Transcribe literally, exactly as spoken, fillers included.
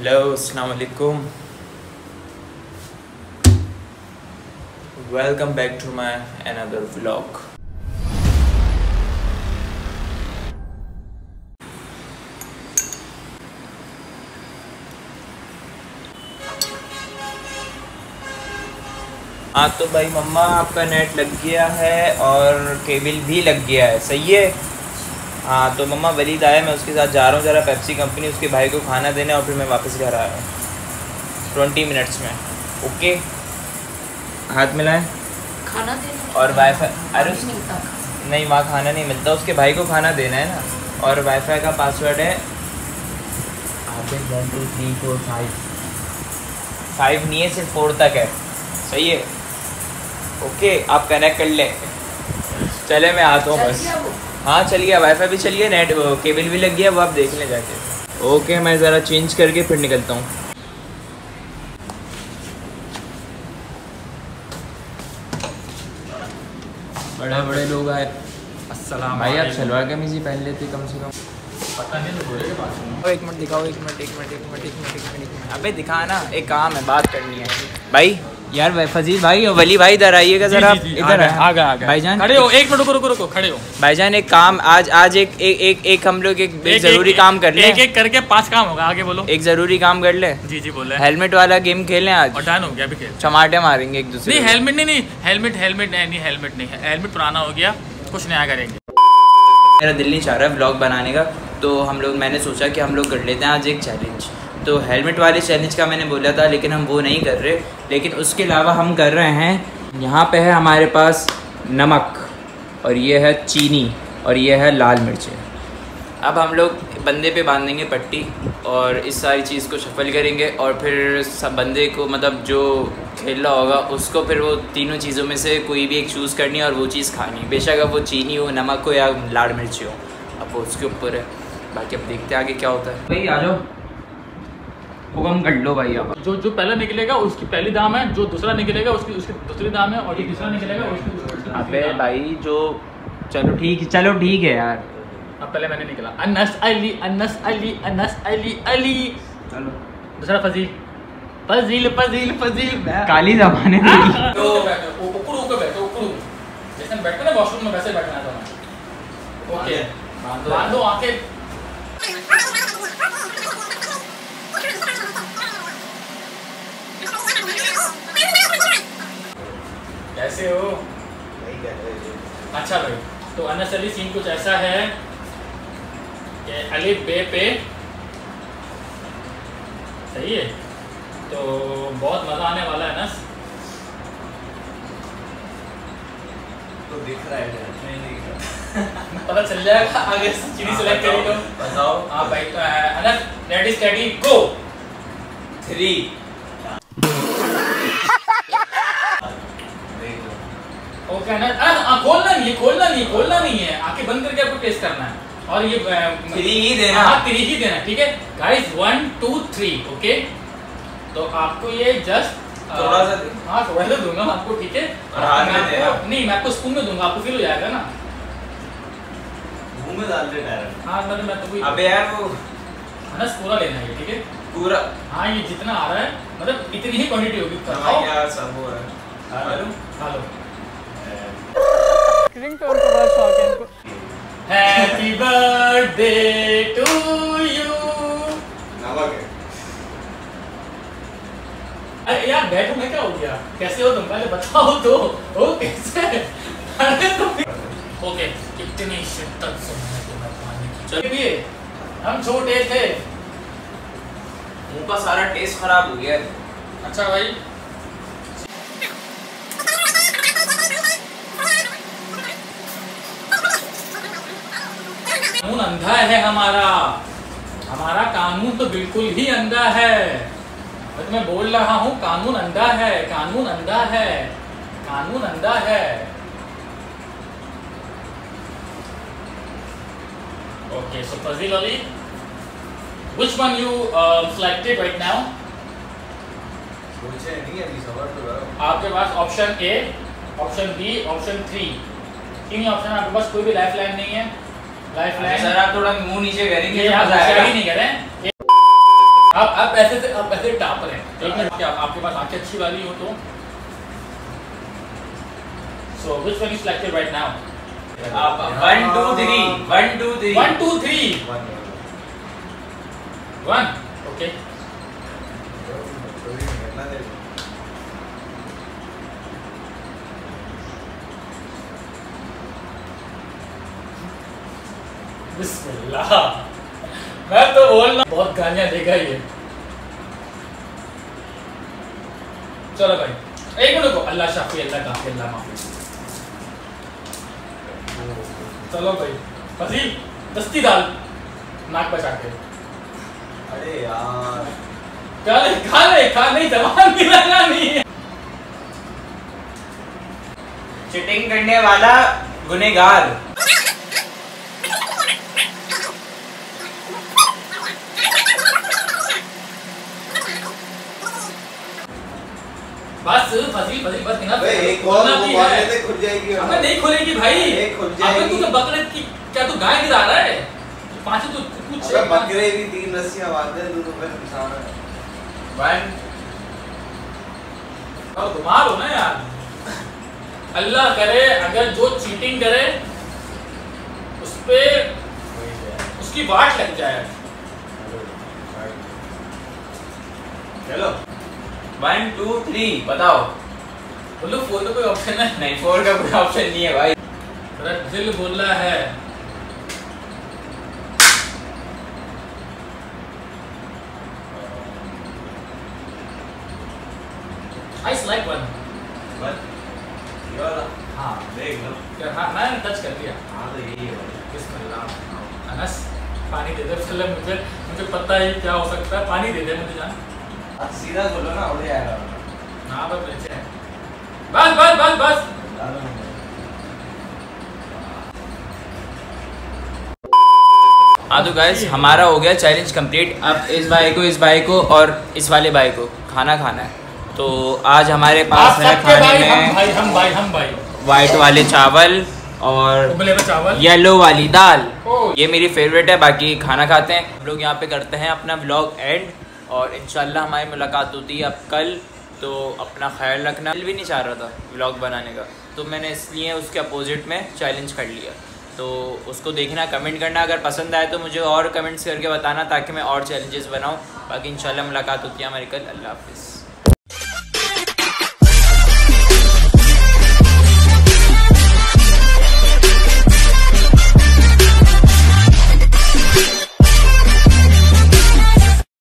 Hello अस्सलाम वालेकुम, welcome back to my another vlog. हाँ तो भाई मम्मा आपका नेट लग गया है और केबल भी लग गया है, सही है। हाँ तो मम्मा वलीद आया, मैं उसके साथ जा रहा हूँ ज़रा पेप्सी कंपनी, उसके भाई को खाना देने और फिर मैं वापस घर आ रहा हूँ ट्वेंटी मिनट्स में। ओके, हाथ मिलाएं। खाना देना और वाईफाई, अरे नहीं मिलता। नहीं वहाँ खाना नहीं मिलता, उसके भाई को खाना देना है ना। और वाईफाई का पासवर्ड है one two three four five five नहीं है, सिर्फ फोर तक है, सही है। ओके आप कनेक्ट कर लें। चले मैं आता हूँ बस। हाँ चल गया, वाईफाई भी चल गया, नेट केबल भी लग गया, वो आप देख लें जाके। ओके मैं ज़रा चेंज करके फिर निकलता हूँ। बड़े बड़े लोग आए। अस्सलाम भाई आप सलवार कमीज ही पहन लेते कम से कम। पता नहीं तो बोले के पास में। एक मिनट दिखाओ, एक मिनट एक मिनट एक मिनट एक मिनट एक मिनट एक मिनट अबे दिखा ना, एक काम है, बात करनी है भाई। यार फजील भाई और वली भाई इधर आइएगा जरा, इधर आ गए आ गए भाईजान खड़े हो, एक मिनट रुको रुको रुको खड़े हो भाईजान। एक काम आज आज एक एक एक, एक हम लोग एक, एक जरूरी एक, काम कर ले। एक एक करके पांच काम होगा, आगे बोलो। एक जरूरी काम कर ले। जी जी बोले। हेलमेट वाला गेम खेलें आज। और डन हो गया, अभी खेल। टमाटे मारेंगे एक दूसरे। नहीं हेलमेट नहीं नहीं हेलमेट हेलमेट नहीं नहीं हेलमेट नहीं है, हेलमेट पुराना हो गया, कुछ नया करेंगे। मेरा दिल नहीं चाह रहा है व्लॉग बनाने का, तो हम लोग मैंने सोचा कि हम लोग कर लेते हैं आज एक चैलेंज। तो हेलमेट वाले चैलेंज का मैंने बोला था, लेकिन हम वो नहीं कर रहे। लेकिन उसके अलावा हम कर रहे हैं, यहाँ पे है हमारे पास नमक और ये है चीनी और ये है लाल मिर्चें। अब हम लोग बंदे पे बांधेंगे पट्टी और इस सारी चीज़ को शफल करेंगे और फिर सब बंदे को, मतलब जो खेल रहा होगा उसको, फिर वो तीनों चीज़ों में से कोई भी एक चूज़ करनी है और वो चीज़ खानी है, बेशक अब वो चीनी हो, नमक हो या लाल मिर्च हो, अब वो उसके ऊपर है। बाकी अब देखते हैं आगे क्या होता है। भाई आ जाओ, हुक्म कर लो भाई। अब जो जो पहला निकलेगा उसकी पहली दाम है, जो दूसरा निकलेगा उसकी उसकी दूसरी दाम है, और जो तीसरा निकलेगा उसकी उसकी अबे भाई जो, चलो ठीक चलो ठीक है यार। अब पहले मैंने निकला अनस अली अनस अली अनस अली अली, चलो दूसरा फजील फजील फजील फजील काली जमाने तो बैठो उकड़ू के बैठो उकड़ू, जैसे बैठते ना वॉशरूम में वैसे बैठना था मैं। ओके बांधो आंखें। कैसे हो? अच्छा भाई, तो अनस अली सीन कुछ ऐसा है कि अलिफ बे पे, सही है, तो बहुत मजा आने वाला है अनस। तो दिख रहा है नहीं दिख रहा पता चल जाएगा आगे चीनी सेलेक्ट करी तो बताओ। हाँ भाई तो Anas ready study go. Three okay Anas, Anas खोलना नहीं है खोलना नहीं है खोलना नहीं है, आंखें बंद करके आपको टेस्ट करना है और ये थ्री ही देना। हाँ थ्री ही देना, ठीक है guys, one two three. Okay तो आपको ये जस्ट थोड़ा सा दे। हाँ थोड़ा सा दूंगा मैं आपको, ठीक है। और हाथ में दे आपको- नहीं मैं आपको स्पून में दूंगा, आपको फील हो जाएगा ना, मुंह में डाल दे डायरेक्ट। हाँ मतलब मैं तो कोई अबे यार वो अनस पूरा लेना है, ठीक है पूरा। हाँ ये जितना आ रहा है मतलब इतनी ही क्वांटिटी होगी, हाँ यार सब हो रहा है। खा लो खा लो। रिंगटोन का बड़ा शौक है इनको। Happy birthday to you. नमक है। अरे यार बैठो में क्या हो गया, कैसे हो तुम पहले बताओ तो। ओ कैसे? अरे तुम ओके कितनी शिद्दत से मैंने तुम्हें पानी की। चलिए हम छोटे थे। मुंह का सारा टेस्ट खराब हो गया। अच्छा भाई कानून अंधा है हमारा, हमारा कानून तो बिल्कुल ही अंधा है। मैं तुम्हें बोल रहा हूँ कानून अंधा है, कानून अंधा है, कानून अंधा है। Okay so Fazil Ali, which one you uh, selected right now? मुझे नहीं अभी सवाल तो करो। आपके पास option A, option B, option three, तीन ही ऑप्शन। आपके पास कोई भी लाइफ लाइन नहीं है। लाइफ लाइन सर आप थोड़ा मुंह नीचे करेंगे ये तो आप मजा आएगा। नहीं करें। आप आप ऐसे से आप ऐसे टाप रहे हैं। एक मिनट, क्या आपके पास आंखें अच्छी वाली हो तो so which one is selected right now? आप one two three one two three one two three one okay. बिस्मिल्लाह। मैं तो बोल रहा बहुत गालियां देगा ये। चलो भाई एक मिनट को, अल्लाह शाफी अल्लाह काफी अल्लाह माफी। चलो भाई फजील दस्ती डाल नाक बचा के। अरे यार क्या ले खा ले खा नहीं जवान भी लगा नहीं है। चिटिंग करने वाला गुनेगार। बस फजील फजील बस इतना भाई एक और वो मारने से खुल जाएगी। हमें नहीं खुलेगी भाई। एक खुल जाएगी। अबे तू तो बकरे की क्या तू गाय गिरा रहा है? पांच तो कुछ अबे बकरे भी तीन रस्सियां बांधते हैं, तू तो फिर इंसान है। वन और घुमा लो ना यार। अल्लाह करे अगर जो चीटिंग करे उस पे उसकी वाट लग जाए। चलो वन टू थ्री बताओ। बोलो फोर का कोई ऑप्शन है? नहीं, फोर का कोई ऑप्शन नहीं है भाई। मेरा दिल बोल रहा है I select one। बस ये वाला हाँ देख लो। क्या हाँ मैंने टच कर दिया। हाँ तो यही है भाई। बिस्मिल्लाह। अनस पानी दे दे फिर मुझे मुझे पता है क्या हो सकता है। पानी दे दे मुझे जान। अब सीधा खोलो ना, उड़ जाएगा। हाँ बस नीचे है। बस बस बस बस हाँ तो गाइस हमारा हो गया चैलेंज कंप्लीट। अब इस भाई को इस भाई को और इस वाले भाई को खाना खाना है। तो आज हमारे पास है खाने भाई, में हम भाई हम भाई हम भाई वाइट वाले चावल और उबले हुए चावल, येलो वाली दाल। ओह। ये मेरी फेवरेट है। बाकी खाना खाते हैं हम लोग यहाँ पे, करते हैं अपना व्लॉग एंड और इंशाल्लाह हमारी मुलाकात होती है अब कल। तो अपना ख्याल रखना। दिल भी नहीं चाह रहा था व्लॉग बनाने का, तो मैंने इसलिए उसके अपोजिट में चैलेंज कर लिया। तो उसको देखना, कमेंट करना, अगर पसंद आए तो मुझे और कमेंट्स करके बताना ताकि मैं और चैलेंजेस बनाऊँ। बाकी इंशाल्लाह मुलाकात होती है हमारी कल। अल्लाह हाफिज़।